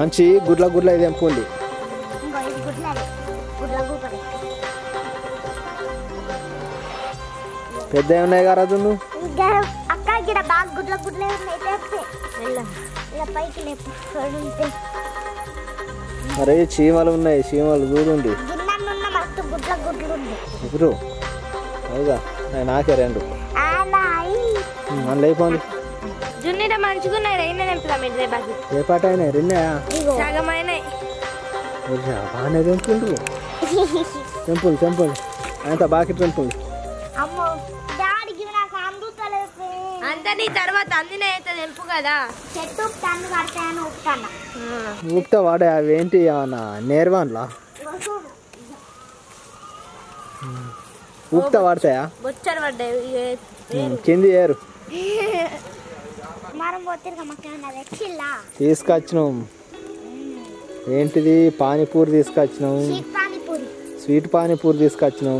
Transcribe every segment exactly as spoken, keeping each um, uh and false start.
మంచి గుడ్ల గుడ్ల ఇది ఎంపుంది పెద్ద ఉన్నాయి కదా రాజు నువ్వు అక్క గిడ బాగా గుడ్ల గుడ్లే అరే చీమలు ఉన్నాయి చీమలు చూడండి ఇప్పుడు అవుగా నాకే రెండు మళ్ళీ అయిపోయింది జున్నీట మంచిగున్నాయి రైనా నింపుదా మీరు రేపాకి ఏ పాట అయినాయి రెండా సగం అయినాయి బాగానే తెంపుండ్రు టెంపుల్ టెంపుల్ అంత బాకి టెంపుల్ అంత నీ తర్వాత అందిన అయితే తెంపు కదా చెట్టు తన్ను కడతాయని ఊపుతాను ఊపుతా వాడే అవి ఏంటి ఏమన్నా నేర్వాన్లా ఊపుతా వాడతాయా బొచ్చరు పడ్డాయి కింది ఏరు తీసుకొచ్చినాం ఏంటిది పానీపూరి తీసుకొచ్చినాం స్వీట్ పానీపూరి తీసుకొచ్చినాం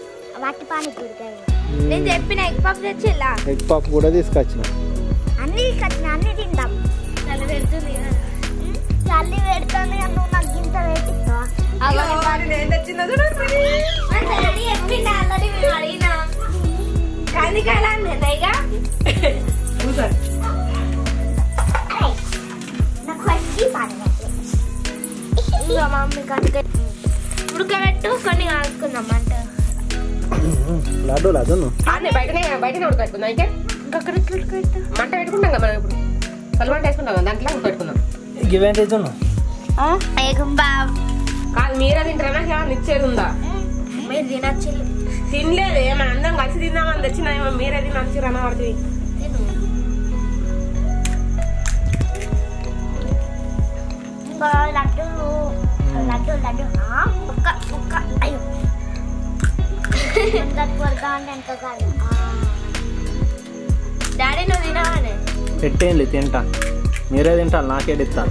నేను చెప్పిన ఎగ్ పఫ్ తెచ్చిల్లా ఎగ్ పఫ్ కూడా తీసుకొచ్చినాం అన్ని తీసుకొచ్చిన అన్ని తింటాం చలి పెడుతుంది చలి పెడుతుంది నువ్వు నాకు ఇంత వేపిస్తావా కందికాయలా నేనైగా మమ్మీ కందికాయ ఉడకబెట్టు కొన్ని కాసుకుందాం అంట లడ్డు లడ్డు బయటనే బయటనే ఉడకబెట్టుకుందాం అయితే అక్కడ ఉడకబెట్టు మంట పెట్టుకుంటాం కదా మనం ఇప్పుడు పలు మంట వేసుకుంటాం కదా దాంట్లో ఉడకబెట్టుకుందాం ఇవేంటి ఇస్తున్నావు కాదు మీరే తింటారా ఏమన్నా ఇచ్చేది ఉందా మీరు తినచ్చు తినలేదు ఏమన్నా అందరం కలిసి తిందామని తెచ్చినా ఏమో మీరే తినచ్చు రన్న పడుతుంది లడ్డు లడ్డు లడ్డు ఒక్క ఒక్క అయ్యో డాడీ నువ్వు తినవానే పెట్టేయండి తింటా మీరే తింటా నాకే ఇస్తా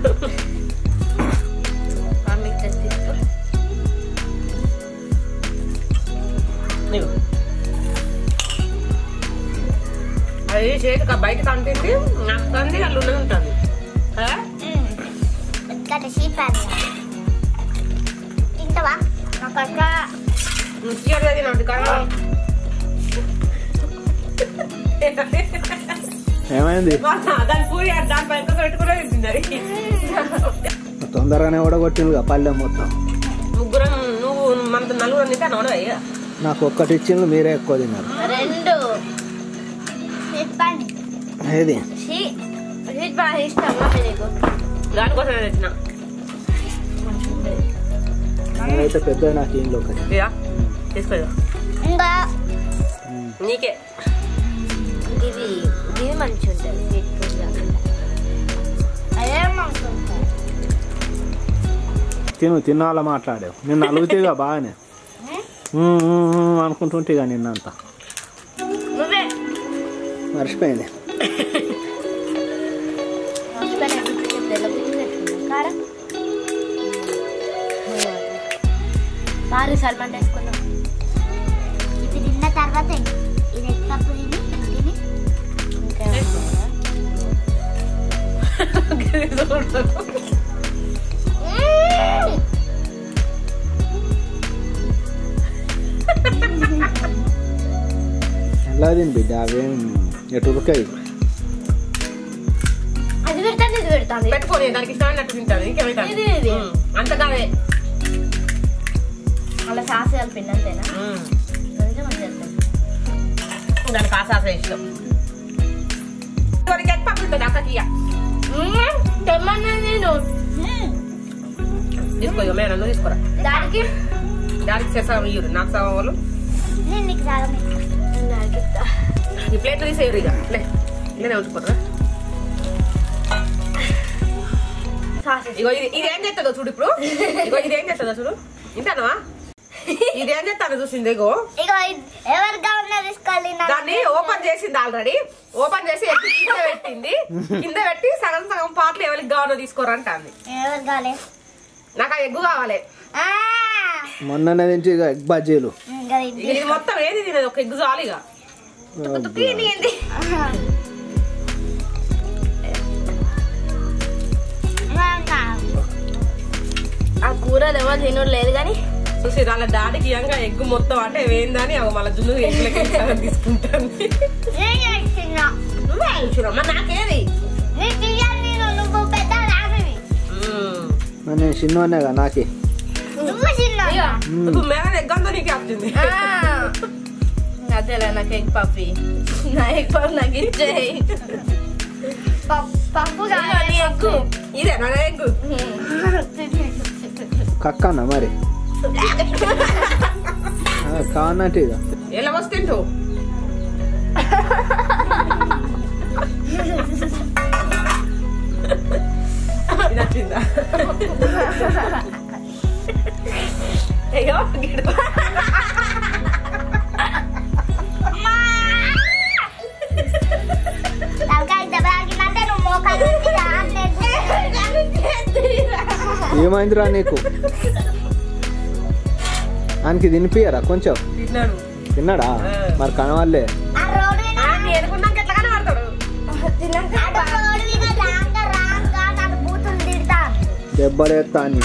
అది చేతి బయట కంటుంది నాకు కంది అల్లు ఉంటుంది తింటావా నాకు అక్క తినట్టు కదా ఏమైంది దాని పూరి దాని పైన పెట్టుకునే తింది తొందరగానే ఓడగొట్టిందిగా పల్లె మొత్తం ముగ్గురం నువ్వు మన నలుగురు తింటే నోడవయ్యా నాకు ఒక్కటి ఇచ్చింది మీరే ఎక్కువ తిన్నారు రెండు ఏది దానికోసం తెచ్చిన అయితే పెద్ద నాకు ఇంట్లో ఒకటి తీసుకో నీకే ఇది ఇది మంచి ఉంటుంది అదే మంచి తిను తినాలా మాట్లాడావు నిన్ను అలుగుతేగా బాగానే అనుకుంటుంటేగా నిన్నంతా నువ్వే మర్చిపోయింది బాగా సల్మాన్ వేసుకుందాం ఇది తిన్న తర్వాత ఇది ఎక్కప్పుడు తిని తిని ఎలా తిని బిడ్డ అవేం ఎటు ఉరకాయి అది పెడతాను ఇది పెడతాను పెట్టుకోని దానికి ఇష్టమైనట్టు తింటాను ఇంకేమైతే అంతకాదే అలా సాస్ కలిపిండి అంతేనా కొంచెం మంచిగా దానికి ఆ సాస ఇష్టం ఎగ్ పప్పు ఉంటుంది అక్కకి తెమ్మన్నా నేను తీసుకో మేడం నువ్వు తీసుకోరా దానికి దానికి చేసాము ఇయ్యరు నాకు సగం వాళ్ళు నేను నీకు సగం ఈ ప్లేట్లు తీసేయరు ఇక ఇలానే ఉంచుకోరా ఇగో ఇది ఇది ఏం చేస్తుందో చూడు ఇప్పుడు ఇగో ఇది ఏం చేస్తుందో చూడు ఇంటానవా ఇది ఏం చేస్తాను చూసింది ఇగో ఎవరిగా ఉన్నా తీసుకోవాలి దాన్ని ఓపెన్ చేసింది ఆల్రెడీ ఓపెన్ చేసి కింద పెట్టింది కింద పెట్టి సగం సగం పాటలు ఎవరికి కావాలో తీసుకోరంటాంది ఎవరు కావాలి నాకు ఆ ఎగ్గు కావాలి మొన్ననే తింటే ఇక ఎగ్ బజ్జీలు ఇది మొత్తం ఏది తినేది ఒక ఎగ్గు చాలు ఇక కూరలు ఎవరు తినడు లేదు కానీ చూసి వాళ్ళ డాడీకి ఇయంగా ఎగ్గు మొత్తం అంటే ఏందని అవి మళ్ళీ జున్ను ఎగ్గులకి తీసుకుంటాను. నువ్వే చూడమ్మా నాకేది నేను చిన్నవాడినేగా నాకే ఇప్పుడు మేడం ఎగ్ అంతా నీకే వచ్చింది. అదేలే నాకు ఎగ్ పప్పి నా ఎగ్ పప్పు నాకు ఇచ్చేయి పప్పు ఎగ్గు ఇదే నా ఎగ్గు కక్కన్నా మరి కావన్నట్టు ఇక ఎలా వస్తుంటో ఇది వచ్చిందా అయ్యో ఏమైందిరా నీకు? ఆయనకి తినిపియరా కొంచెం? తిన్నాడు. తిన్నాడా? మరి కనవాళ్ళే ఎదుకున్నాక ఎట్లా కనబడతాడు? దెబ్బలు ఎత్తా అని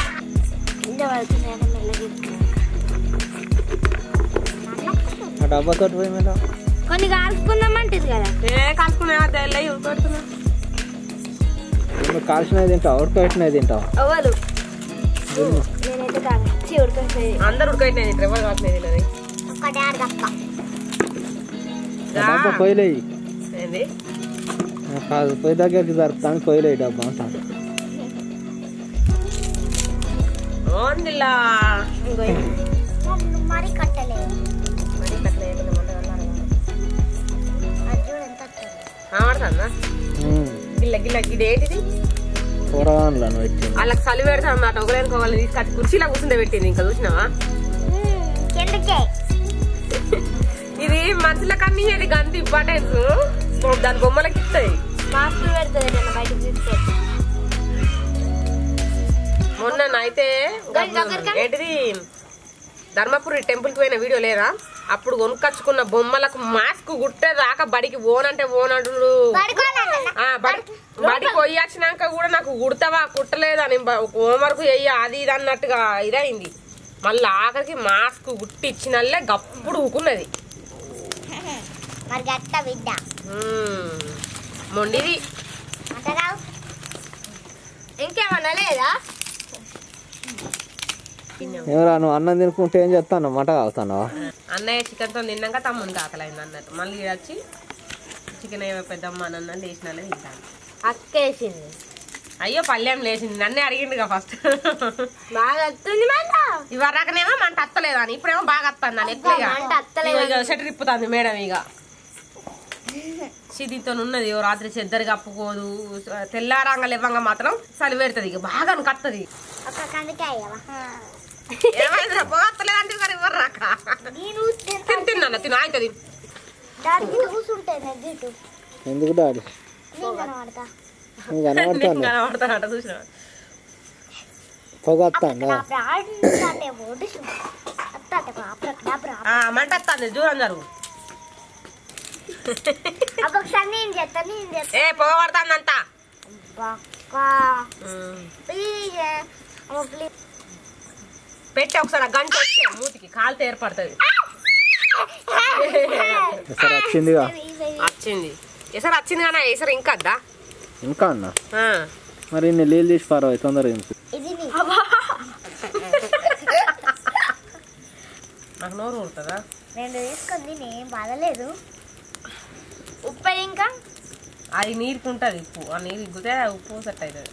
డబ్బాతో పోయి మీద కొన్ని కాల్చుకుందామంటది కదా. ఏ కాల్చుకున్నా తెల్లయి ఉడకబెడుతున్నా. కాల్చినవి తింటావు ఉడకబెట్టినవి తింటావు? ఎవరు నేనైతే కాల్చి ఉడకబెట్టినది. అందరు ఉడకబెట్టినది తింటారు, ఎవరు కాల్చినది తినది. డబ్బా పొయ్యిలేయి ఏంది కాదు పొయ్యి దగ్గరికి జరుపుతాను పొయ్యిలేయి డబ్బా అంటాను. ఓందిలా మరి కట్టలేదు ఆడతానా గిల్ల గిల్ల గిదేటిది కూరగాయలను పెట్టి వాళ్ళకి చలి పెడతా అన్నమాట. ఒకరికి ఒకళ్ళు తీసుకొచ్చి కుర్చీలో కూర్చుంటే పెట్టింది. ఇంకా చూసినావా ఇది మనుషులకు అన్ని ఇది గంత ఇంపార్టెన్స్. దాని బొమ్మలకి ఇస్తాయి. మొన్న అయితే ఏంటిది ధర్మపురి టెంపుల్ కి పోయిన వీడియో లేదా? అప్పుడు కొనుక్కొచ్చుకున్న బొమ్మలకు మాస్క్ గుట్టే దాకా బడికి ఓనంటే ఓనంటుడు. బడికి పోయి వచ్చినాక కూడా నాకు కుడతావా కుట్టలేదని హోంవర్క్ చెయ్యి అది ఇది అన్నట్టుగా ఇదైంది. మళ్ళీ ఆఖరికి మాస్క్ గుట్టి ఇచ్చినల్లే గప్పుడు ఊకున్నది. మొండిది ఇంకేమన్నా లేదా? ఎవరా నువ్వు అన్నం తినుకుంటే ఏం చేస్తాను మంట కాగుతాను? అన్నయ్య చికెన్ తో తిన్నాక తమ్మునికి ఆకలైంది అన్నట్టు. మళ్ళీ వచ్చి చికెన్ ఏమో పెద్దమ్మ నన్ను లేచిన తింటాను. అక్కేసింది. అయ్యో పల్లెం లేచింది. నన్నే అడిగిండుగా ఫస్ట్. బాగా వస్తుంది మంట. ఇవరాకనేమో మంట అత్తలేదు అని, ఇప్పుడేమో బాగా వస్తుంది అని ఎట్లా షెటర్ ఇప్పుతుంది మేడం. ఇక సిద్ధితో ఉన్నది రాత్రి చెద్దరు కప్పుకోదు. తెల్లారంగా లేవంగా మాత్రం చలి పెడుతుంది. ఇక బాగా కత్తది. ఏమైంది పొగత్తలేదు అంటే మరి ఇవ్వరాక తిన్నా తిన అవుతుంది. ఎందుకు డాడీ కనబడతానట చూసిన పొగ వస్తుందా? మంట వస్తుంది దూరం జరుగు. ఏ పొగ పడుతుందంతా పెట్టి ఒకసారి గంట వస్తే మూతికి కాలుతో ఏర్పడుతుంది. వచ్చిందిగా వచ్చింది ఎసరు వచ్చింది కానీ ఎసరు ఇంకా అద్దా ఇంకా అన్నా మరి నేను నీళ్ళు తీసి పారవు తొందరగా. నాకు నోరు ఊరుతుందా? రెండు వేసుకుంది నేను బాధలేదు. ఉప్పు ఇంకా అది నీరుకుంటుంది ఉప్పు. ఆ నీరు ఇగ్గితే ఉప్పు సెట్ అవుతుంది.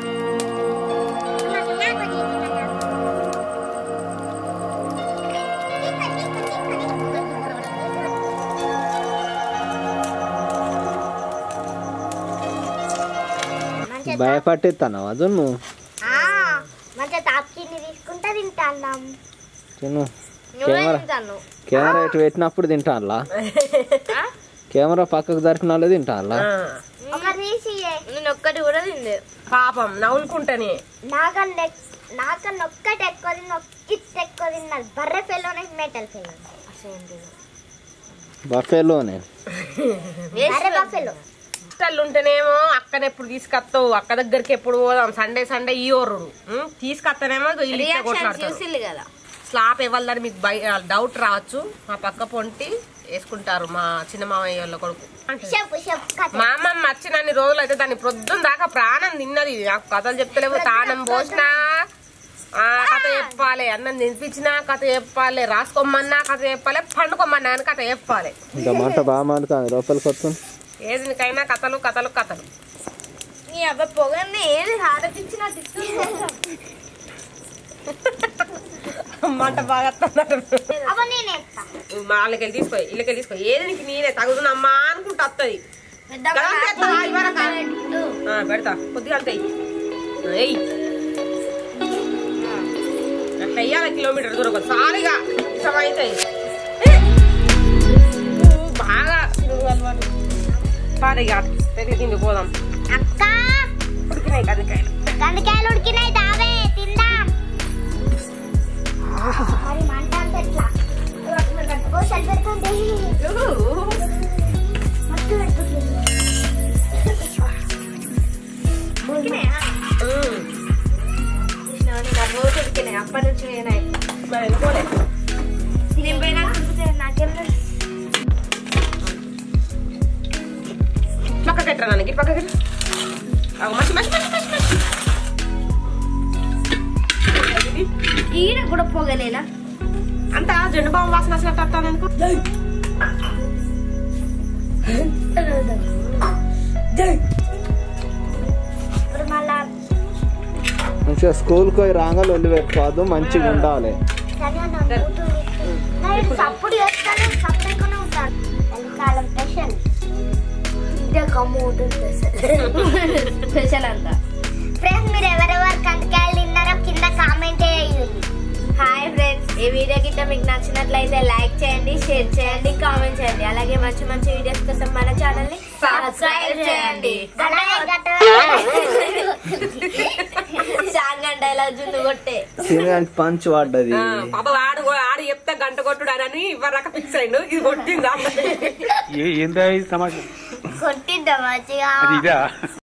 భయపట్టిస్తాను అదు నువ్వు మంచిగా తాప్కిని తీసుకుంటా తింటాను. తిను కెమెరా కెమెరా ఇటు పెట్టినప్పుడు తింటానులా. కెమెరా పక్కకు దొరికిన వాళ్ళే తింటానులా. నేను ఒక్కటి కూడా తిండే పాపం నవ్వులుకుంటానే. నాకన్నా నాకన్నా ఒక్కటి ఎక్కువ తిన్న ఒక్కిట్ ఎక్కువ తిన్నారు. బర్రె ఫెలోనే మెటల్ ఫెలో బఫేలోనే బర్రె బఫెలో హాస్టల్ ఉంటేనేమో అక్కని ఎప్పుడు తీసుకొస్తావు, అక్క దగ్గరికి ఎప్పుడు పోదాం, సండే సండే ఈ ఓర్రుడు తీసుకొస్తానేమో చూసిల్లు కదా. స్లాప్ ఇవ్వాలని మీకు డౌట్ రావచ్చు. మా పక్క పొంటి వేసుకుంటారు మా చిన్న మామయ్య వాళ్ళ కొడుకు. మా అమ్మమ్మ వచ్చినన్ని రోజులు అయితే దాన్ని ప్రొద్దున దాకా ప్రాణం తిన్నది. నాకు కథలు చెప్తలేవు, తానం పోసినా కథ చెప్పాలి, అన్నం తినిపించినా కథ చెప్పాలి, రాసుకోమన్నా కథ చెప్పాలి, పండుకోమన్నా అని కథ చెప్పాలి. ఏదికైనా కథలు కథలు కథలు. నీ అబ్బా పొగని ఏది హారతిచ్చినా మాట బాగా వాళ్ళకెళ్ళి తీసుకో, ఇళ్ళకెళ్ళి తీసుకో. ఏది నీకు నేనే తగుదునమ్మా అనుకుంటా వస్తుంది. పెడతా కొద్దిగా వెళ్తాయి అట్లా వెయ్యాలి కిలోమీటర్ దూరం సారిగా ఇష్టం అవుతాయి బాగా పారిగా పెరిగి తిండి పోదాం. ఉడికినాయి కందికాయలు, కందికాయలు ఉడికినాయి, దావే తిందాం. మరి మంట అంటే ఎట్లా గోసలు పెడుతుంది. రోజు ఉడికినాయి, అప్పటి నుంచి మరి వెళ్ళిపోలే. నాకేం పక్క కట్టరా నాన్నకి, పక్క కట్ట. మంచి మంచి మంచి మంచి మంచి ఈడ కూడా పోగలేనా అంతా జెండు బాంబు వాసన వచ్చినట్టు వస్తాను ఎందుకు. మంచిగా స్కూల్కి పోయి రాగాలు వెళ్ళి పెట్టుకోవద్దు, మంచిగా ఉండాలి. సప్పుడు చేస్తాను, సప్పుడుగానే ఉంటాను. ఎంతకాలం స్పెషల్ స్పెషల్ అంతా. ఫ్రెండ్స్ మీరు ఎవరెవరు కందికాయలు తిన్నారో కింద కామెంట్ చేయండి. హాయ్ ఫ్రెండ్స్, ఈ వీడియో గిట్ట మీకు నచ్చినట్లయితే లైక్ చేయండి, షేర్ చేయండి, కామెంట్ చేయండి. అలాగే మంచి మంచి వీడియోస్ కోసం మన ఛానల్ ని సబ్స్క్రైబ్ చేయండి. సాంగ్ డైలాగ్ జున్ను కొట్టే పంచ్ పడ్డది. పాప ఆడు ఆడు చెప్తే గంట కొట్టుడు అని ఇవ్వరాక ఫిక్స్ అయ్యిండు. ఇది కొట్టిందా కొట్టిద్దా మంచిగా.